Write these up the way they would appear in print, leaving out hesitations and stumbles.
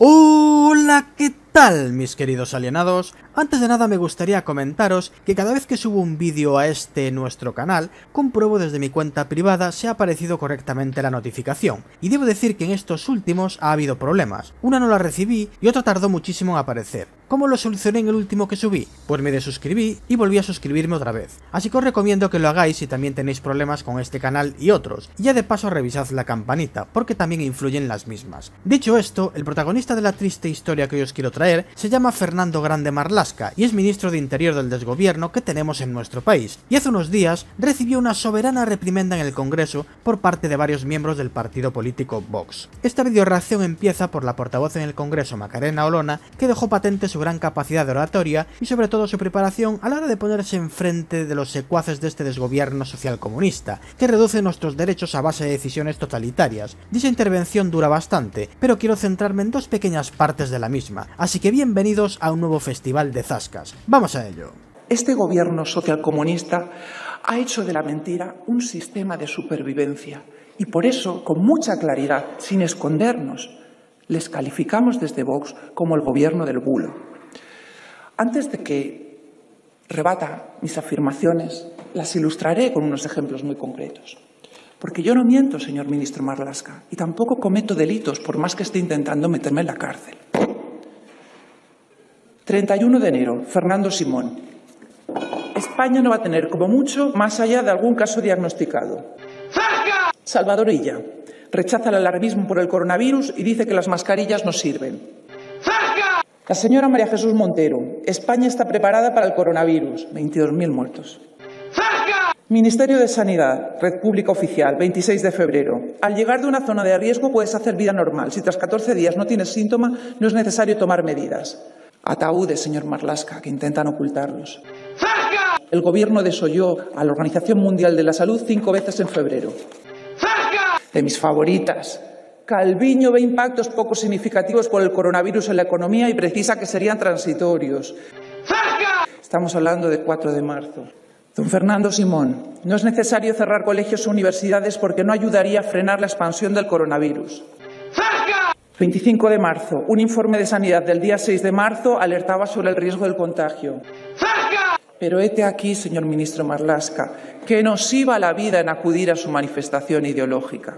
Hola, ¿qué tal, mis queridos alienados? Antes de nada me gustaría comentaros que cada vez que subo un vídeo a nuestro canal, compruebo desde mi cuenta privada si ha aparecido correctamente la notificación, y debo decir que en estos últimos ha habido problemas. Una no la recibí y otra tardó muchísimo en aparecer. ¿Cómo lo solucioné en el último que subí? Pues me desuscribí y volví a suscribirme otra vez. Así que os recomiendo que lo hagáis si también tenéis problemas con este canal y otros, y ya de paso revisad la campanita, porque también influyen las mismas. Dicho esto, el protagonista de la triste historia que hoy os quiero traer se llama Fernando Grande Marlaska y es ministro de Interior del desgobierno que tenemos en nuestro país, y hace unos días recibió una soberana reprimenda en el Congreso por parte de varios miembros del partido político Vox. Esta videoreacción empieza por la portavoz en el Congreso, Macarena Olona, que dejó patente su gran capacidad de oratoria y sobre todo su preparación a la hora de ponerse enfrente de los secuaces de este desgobierno socialcomunista, que reduce nuestros derechos a base de decisiones totalitarias. Dicha intervención dura bastante, pero quiero centrarme en dos pequeñas partes de la misma, así que bienvenidos a un nuevo festival de zascas. ¡Vamos a ello! Este gobierno socialcomunista ha hecho de la mentira un sistema de supervivencia y por eso, con mucha claridad, sin escondernos, les calificamos desde Vox como el gobierno del bulo. Antes de que rebata mis afirmaciones, las ilustraré con unos ejemplos muy concretos. Porque yo no miento, señor ministro Marlaska, y tampoco cometo delitos por más que esté intentando meterme en la cárcel. 31 de enero, Fernando Simón. España no va a tener, como mucho, más allá de algún caso diagnosticado. Salvador Illa rechaza el alarmismo por el coronavirus y dice que las mascarillas no sirven. La señora María Jesús Montero. España está preparada para el coronavirus. 22.000 muertos. Ministerio de Sanidad, Red Pública Oficial, 26 de febrero. Al llegar de una zona de riesgo puedes hacer vida normal. Si tras 14 días no tienes síntoma, no es necesario tomar medidas. Ataúdes, señor Marlaska, que intentan ocultarlos. El gobierno desoyó a la Organización Mundial de la Salud 5 veces en febrero. De mis favoritas. Calviño ve impactos poco significativos por el coronavirus en la economía y precisa que serían transitorios. Estamos hablando de 4 de marzo. Don Fernando Simón, no es necesario cerrar colegios o universidades porque no ayudaría a frenar la expansión del coronavirus. 25 de marzo, un informe de sanidad del día 6 de marzo alertaba sobre el riesgo del contagio. Pero hete aquí, señor ministro Marlaska, que nos iba la vida en acudir a su manifestación ideológica.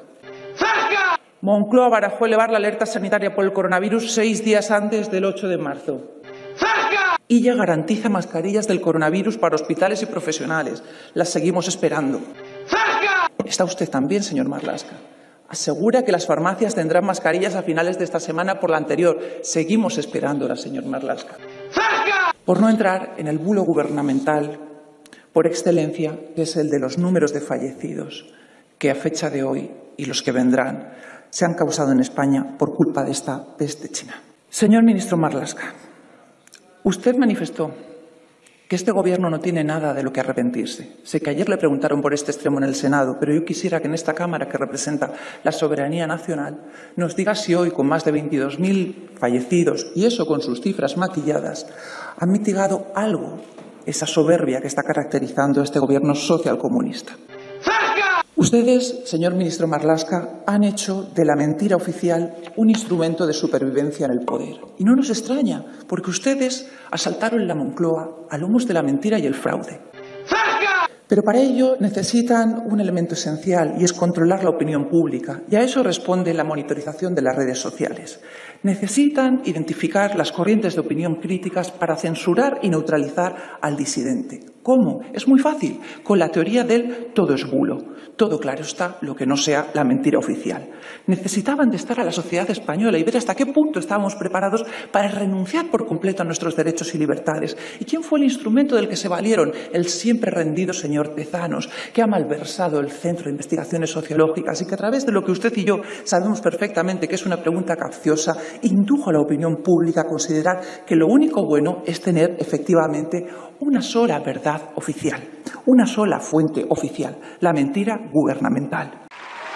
Moncloa barajó elevar la alerta sanitaria por el coronavirus 6 días antes del 8 de marzo. Illa garantiza mascarillas del coronavirus para hospitales y profesionales. Las seguimos esperando. ¿Está usted también, señor Marlaska? Asegura que las farmacias tendrán mascarillas a finales de esta semana por la anterior. Seguimos esperándolas, señor Marlaska. Por no entrar en el bulo gubernamental por excelencia, que es el de los números de fallecidos, que a fecha de hoy y los que vendrán se han causado en España por culpa de esta peste china. Señor ministro Marlaska, usted manifestó que este gobierno no tiene nada de lo que arrepentirse. Sé que ayer le preguntaron por este extremo en el Senado, pero yo quisiera que en esta Cámara que representa la soberanía nacional nos diga si hoy, con más de 22.000 fallecidos, y eso con sus cifras maquilladas, ha mitigado algo esa soberbia que está caracterizando a este gobierno socialcomunista. Ustedes, señor ministro Marlaska, han hecho de la mentira oficial un instrumento de supervivencia en el poder. Y no nos extraña, porque ustedes asaltaron la Moncloa a lomos de la mentira y el fraude. Pero para ello necesitan un elemento esencial y es controlar la opinión pública. Y a eso responde la monitorización de las redes sociales. Necesitan identificar las corrientes de opinión críticas para censurar y neutralizar al disidente. ¿Cómo? Es muy fácil, con la teoría del todo es bulo. Todo claro está, lo que no sea la mentira oficial. Necesitaban de estar a la sociedad española y ver hasta qué punto estábamos preparados para renunciar por completo a nuestros derechos y libertades. ¿Y quién fue el instrumento del que se valieron? El siempre rendido señor Tezanos, que ha malversado el Centro de Investigaciones Sociológicas y que a través de lo que usted y yo sabemos perfectamente que es una pregunta capciosa, indujo a la opinión pública a considerar que lo único bueno es tener efectivamente una sola verdad oficial, una sola fuente oficial, la mentira gubernamental.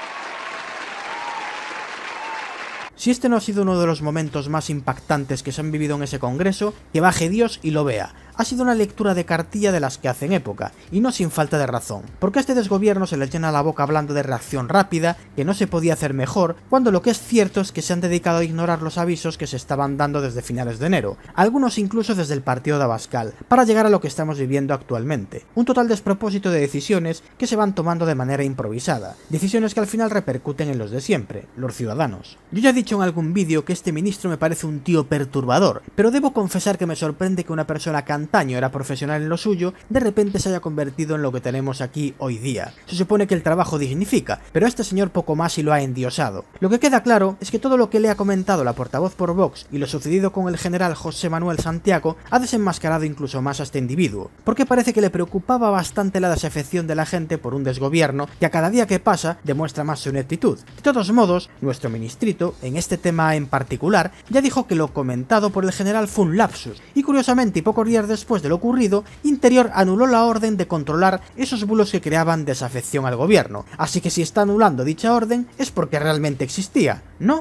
Si este no ha sido uno de los momentos más impactantes que se han vivido en ese congreso, que baje Dios y lo vea. ha sido una lectura de cartilla de las que hacen época, y no sin falta de razón, porque a este desgobierno se les llena la boca hablando de reacción rápida, que no se podía hacer mejor, cuando lo que es cierto es que se han dedicado a ignorar los avisos que se estaban dando desde finales de enero, algunos incluso desde el partido de Abascal, para llegar a lo que estamos viviendo actualmente. Un total despropósito de decisiones que se van tomando de manera improvisada, decisiones que al final repercuten en los de siempre, los ciudadanos. Yo ya he dicho en algún vídeo que este ministro me parece un tío perturbador, pero debo confesar que me sorprende que una persona que antaño era profesional en lo suyo, de repente se haya convertido en lo que tenemos aquí hoy día. Se supone que el trabajo dignifica, pero este señor poco más y lo ha endiosado. Lo que queda claro es que todo lo que le ha comentado la portavoz por Vox y lo sucedido con el general José Manuel Santiago ha desenmascarado incluso más a este individuo, porque parece que le preocupaba bastante la desafección de la gente por un desgobierno que a cada día que pasa demuestra más su ineptitud. De todos modos, nuestro ministrito, en este tema en particular, ya dijo que lo comentado por el general fue un lapsus, y curiosamente y pocos días después de lo ocurrido, Interior anuló la orden de controlar esos bulos que creaban desafección al gobierno, así que si está anulando dicha orden es porque realmente existía, ¿no?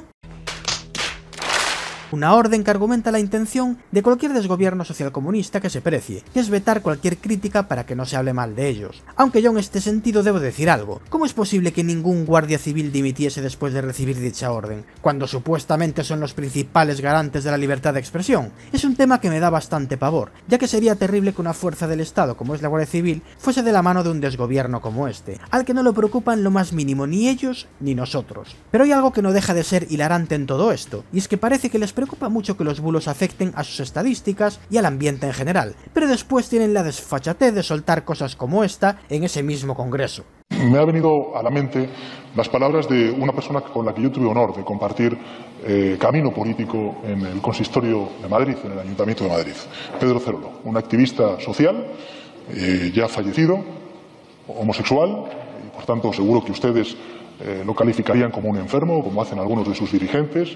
Una orden que argumenta la intención de cualquier desgobierno socialcomunista que se precie, que es vetar cualquier crítica para que no se hable mal de ellos. Aunque yo en este sentido debo decir algo, ¿cómo es posible que ningún guardia civil dimitiese después de recibir dicha orden, cuando supuestamente son los principales garantes de la libertad de expresión? Es un tema que me da bastante pavor, ya que sería terrible que una fuerza del Estado como es la Guardia Civil fuese de la mano de un desgobierno como este, al que no lo preocupan lo más mínimo ni ellos ni nosotros. Pero hay algo que no deja de ser hilarante en todo esto, y es que parece que les preocupa mucho que los bulos afecten a sus estadísticas y al ambiente en general, pero después tienen la desfachatez de soltar cosas como esta en ese mismo congreso. Me ha venido a la mente las palabras de una persona con la que yo tuve honor de compartir camino político en el consistorio de Madrid, en el Ayuntamiento de Madrid, Pedro Cerolo, un activista social ya fallecido, homosexual, y por tanto seguro que ustedes lo calificarían como un enfermo, como hacen algunos de sus dirigentes.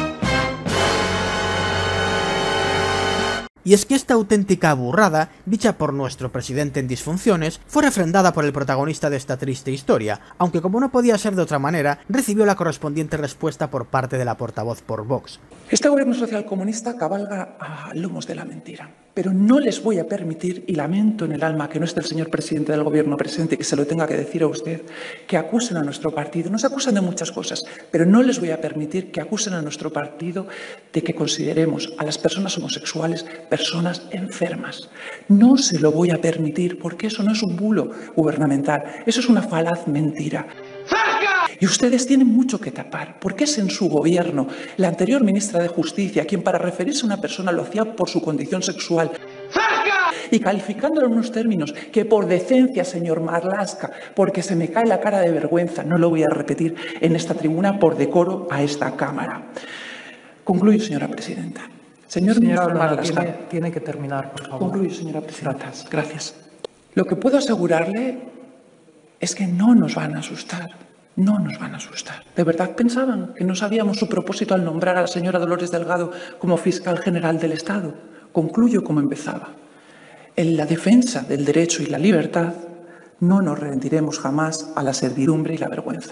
Y es que esta auténtica burrada, dicha por nuestro presidente en disfunciones, fue refrendada por el protagonista de esta triste historia, aunque como no podía ser de otra manera, recibió la correspondiente respuesta por parte de la portavoz por Vox. Este gobierno socialcomunista cabalga a lomos de la mentira, pero no les voy a permitir, y lamento en el alma que no esté el señor presidente del gobierno presente y que se lo tenga que decir a usted, que acusen a nuestro partido. Nos acusan de muchas cosas, pero no les voy a permitir que acusen a nuestro partido de que consideremos a las personas homosexuales personas enfermas. No se lo voy a permitir porque eso no es un bulo gubernamental, eso es una falaz mentira. Y ustedes tienen mucho que tapar, porque es en su gobierno la anterior ministra de Justicia quien para referirse a una persona lo hacía por su condición sexual y calificándolo en unos términos que por decencia, señor Marlaska, porque se me cae la cara de vergüenza, no lo voy a repetir en esta tribuna por decoro a esta Cámara. Concluyo, señora presidenta. Señora Marlaska, tiene que terminar, por favor. Concluyo, señora presidenta. Gracias. Lo que puedo asegurarle es que no nos van a asustar. No nos van a asustar. ¿De verdad pensaban que no sabíamos su propósito al nombrar a la señora Dolores Delgado como fiscal general del Estado? Concluyo como empezaba. En la defensa del derecho y la libertad no nos rendiremos jamás a la servidumbre y la vergüenza.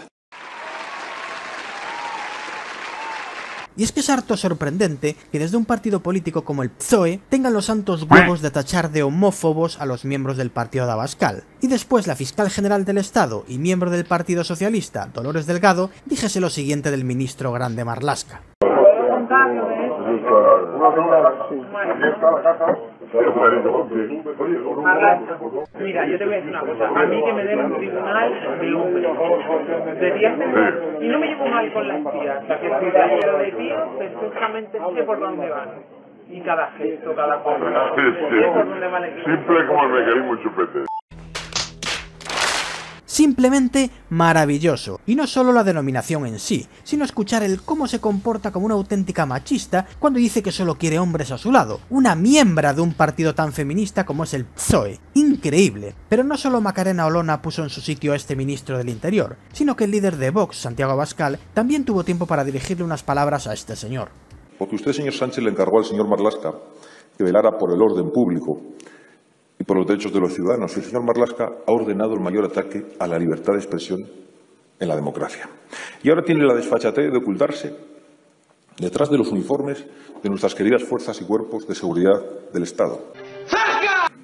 Y es que es harto sorprendente que desde un partido político como el PSOE tengan los santos huevos de tachar de homófobos a los miembros del partido de Abascal. Y después la fiscal general del Estado y miembro del Partido Socialista, Dolores Delgado, dijese lo siguiente del ministro Grande Marlaska. Mira, yo te voy a decir una cosa. A mí que me den un tribunal de hombres. Y no me llevo mal con las tías. O sea, que si te llevo de ti, perfectamente sé por dónde van. Y cada gesto, cada cosa. Sé por dónde van. Simple como el mecanismo chupete. Simplemente maravilloso, y no solo la denominación en sí, sino escuchar el cómo se comporta como una auténtica machista cuando dice que solo quiere hombres a su lado, una miembra de un partido tan feminista como es el PSOE. Increíble. Pero no solo Macarena Olona puso en su sitio a este ministro del Interior, sino que el líder de Vox, Santiago Abascal, también tuvo tiempo para dirigirle unas palabras a este señor. Porque usted, señor Sánchez, le encargó al señor Marlaska que velara por el orden público y por los derechos de los ciudadanos. Y el señor Marlaska ha ordenado el mayor ataque a la libertad de expresión en la democracia. Y ahora tiene la desfachatez de ocultarse detrás de los uniformes de nuestras queridas fuerzas y cuerpos de seguridad del Estado.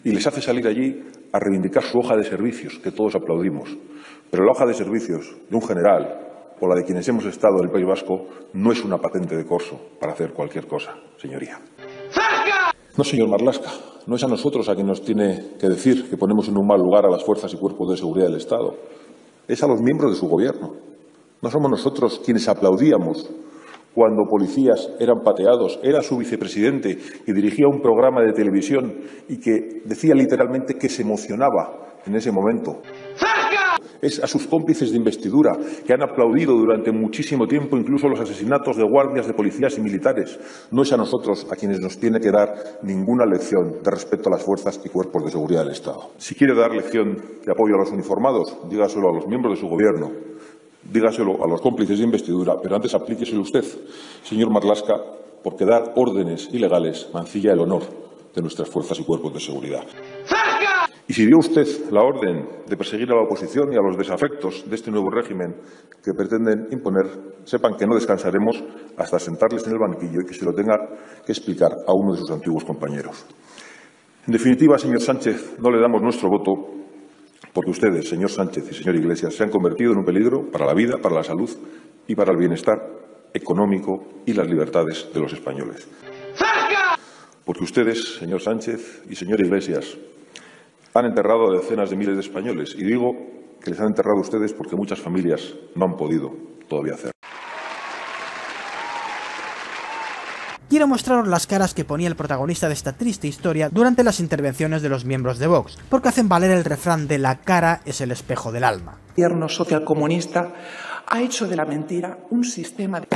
y les hace salir allí a reivindicar su hoja de servicios, que todos aplaudimos. Pero la hoja de servicios de un general o la de quienes hemos estado en el País Vasco no es una patente de corso para hacer cualquier cosa, señoría. No, señor Marlaska, no es a nosotros a quien nos tiene que decir que ponemos en un mal lugar a las fuerzas y cuerpos de seguridad del Estado. Es a los miembros de su gobierno. No somos nosotros quienes aplaudíamos cuando policías eran pateados. Era su vicepresidente que dirigía un programa de televisión y que decía literalmente que se emocionaba en ese momento. Es a sus cómplices de investidura que han aplaudido durante muchísimo tiempo incluso los asesinatos de guardias de policías y militares. No es a nosotros a quienes nos tiene que dar ninguna lección de respeto a las fuerzas y cuerpos de seguridad del Estado. Si quiere dar lección de apoyo a los uniformados, dígaselo a los miembros de su gobierno, dígaselo a los cómplices de investidura, pero antes aplíqueselo usted, señor Marlaska, porque dar órdenes ilegales mancilla el honor de nuestras fuerzas y cuerpos de seguridad. Y si dio usted la orden de perseguir a la oposición y a los desafectos de este nuevo régimen que pretenden imponer, sepan que no descansaremos hasta sentarles en el banquillo y que se lo tenga que explicar a uno de sus antiguos compañeros. En definitiva, señor Sánchez, no le damos nuestro voto porque ustedes, señor Sánchez y señor Iglesias, se han convertido en un peligro para la vida, para la salud y para el bienestar económico y las libertades de los españoles. Porque ustedes, señor Sánchez y señor Iglesias, han enterrado a decenas de miles de españoles. Y digo que les han enterrado a ustedes porque muchas familias no han podido todavía hacerlo. Quiero mostraros las caras que ponía el protagonista de esta triste historia durante las intervenciones de los miembros de Vox, porque hacen valer el refrán de la cara es el espejo del alma. El gobierno socialcomunista ha hecho de la mentira un sistema de...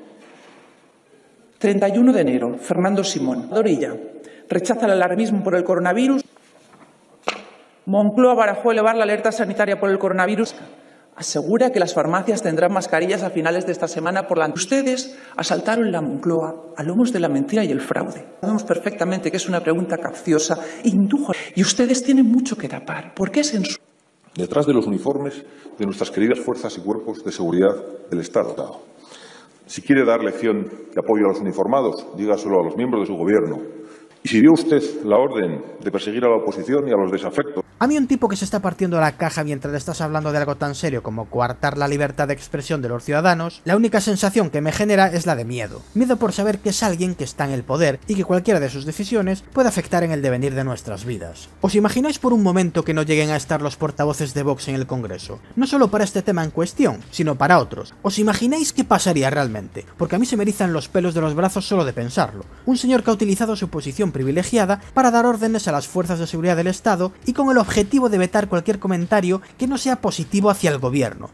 31 de enero, Fernando Simón. Dorilla rechaza el alarmismo por el coronavirus. Moncloa barajó elevar la alerta sanitaria por el coronavirus. Asegura que las farmacias tendrán mascarillas a finales de esta semana por la... Ustedes asaltaron la Moncloa a lomos de la mentira y el fraude. Sabemos perfectamente que es una pregunta capciosa, indujo. Y ustedes tienen mucho que tapar. ¿Por qué censura? Detrás de los uniformes de nuestras queridas fuerzas y cuerpos de seguridad del Estado. Si quiere dar lección de apoyo a los uniformados, dígaselo a los miembros de su gobierno. Y si dio usted la orden de perseguir a la oposición y a los desafectos... A mí un tipo que se está partiendo la caja mientras le estás hablando de algo tan serio como coartar la libertad de expresión de los ciudadanos, la única sensación que me genera es la de miedo. Miedo por saber que es alguien que está en el poder y que cualquiera de sus decisiones puede afectar en el devenir de nuestras vidas. ¿Os imagináis por un momento que no lleguen a estar los portavoces de Vox en el Congreso? No solo para este tema en cuestión, sino para otros. ¿Os imagináis qué pasaría realmente? Porque a mí se me erizan los pelos de los brazos solo de pensarlo. Un señor que ha utilizado su posición privilegiada para dar órdenes a las fuerzas de seguridad del Estado y con el objetivo de vetar cualquier comentario que no sea positivo hacia el gobierno.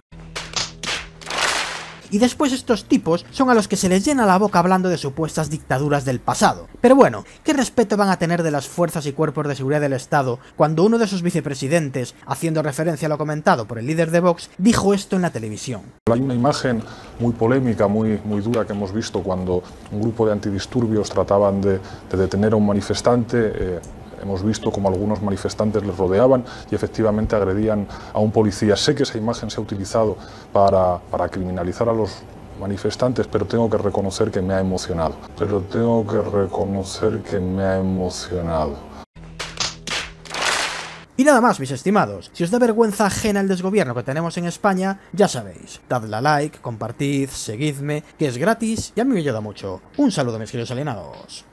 Y después estos tipos son a los que se les llena la boca hablando de supuestas dictaduras del pasado. Pero bueno, ¿qué respeto van a tener de las fuerzas y cuerpos de seguridad del Estado cuando uno de sus vicepresidentes, haciendo referencia a lo comentado por el líder de Vox, dijo esto en la televisión? Hay una imagen muy polémica, muy dura que hemos visto cuando un grupo de antidisturbios trataban de detener a un manifestante. Hemos visto como algunos manifestantes les rodeaban y efectivamente agredían a un policía. Sé que esa imagen se ha utilizado para criminalizar a los manifestantes, pero tengo que reconocer que me ha emocionado. Y nada más, mis estimados. Si os da vergüenza ajena el desgobierno que tenemos en España, ya sabéis, dadle a like, compartid, seguidme, que es gratis y a mí me ayuda mucho. Un saludo, mis queridos alienados.